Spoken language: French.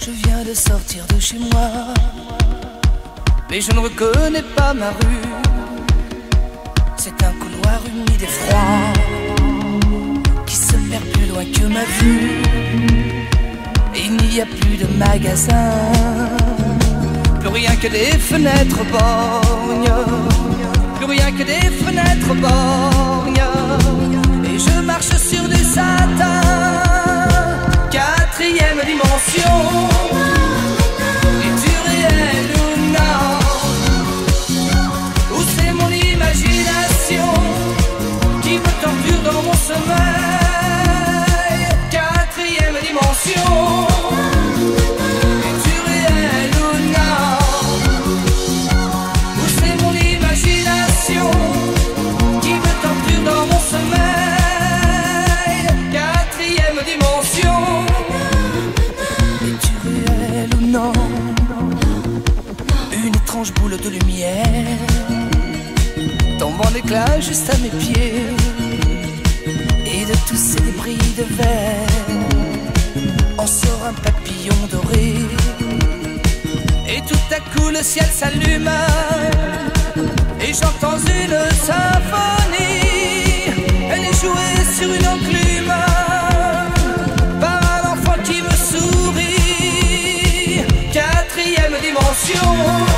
Je viens de sortir de chez moi, mais je ne reconnais pas ma rue. C'est un couloir humide et froid qui se perd plus loin que ma vue. Et il n'y a plus de magasins, plus rien que des fenêtres borgnes, plus rien que des fenêtres borgnes. Et je marche sur du satin, quatrième dimension. Es-tu réel ou non? Ou c'est mon imagination qui me torture dans mon sommeil? Quatrième dimension. Es-tu réel ou non? Ou c'est mon imagination qui me torture dans mon sommeil? Quatrième dimension. Es-tu réel ou non? Une étrange boule de lumière tombe en éclats juste à mes pieds. Et de tous ces débris de verre en sort un papillon doré. Et tout à coup le ciel s'allume et j'entends une symphonie. Elle est jouée sur une enclume par un enfant qui me sourit. Quatrième dimension.